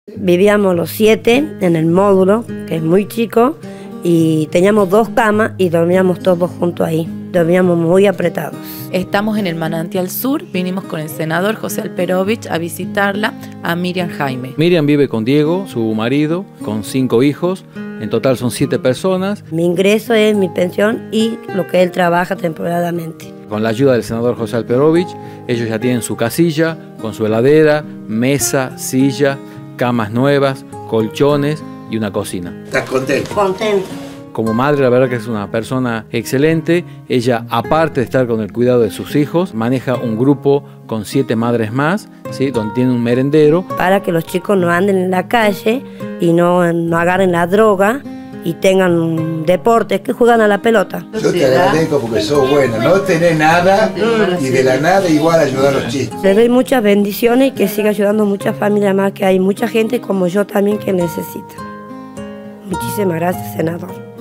Vivíamos los 7 en el módulo, que es muy chico, y teníamos 2 camas y dormíamos todos juntos ahí. Dormíamos muy apretados. Estamos en el Manantial Sur, vinimos con el senador José Alperovich a visitarla, a Miriam Jaime. Miriam vive con Diego, su marido, con 5 hijos, en total son 7 personas. Mi ingreso es mi pensión y lo que él trabaja temporadamente. Con la ayuda del senador José Alperovich, ellos ya tienen su casilla, con su heladera, mesa, silla, camas nuevas, colchones y una cocina. ¿Estás contento? Contento. Como madre, la verdad que es una persona excelente. Ella, aparte de estar con el cuidado de sus hijos, maneja un grupo con 7 madres más, ¿sí? Donde tiene un merendero. Para que los chicos no anden en la calle y no agarren la droga y tengan deportes que juegan a la pelota. Yo te agradezco porque sos buena, no tenés nada y de la nada igual ayudar a los chicos. Le doy muchas bendiciones y que siga ayudando a muchas familias más, que hay mucha gente como yo también que necesita. Muchísimas gracias, senador.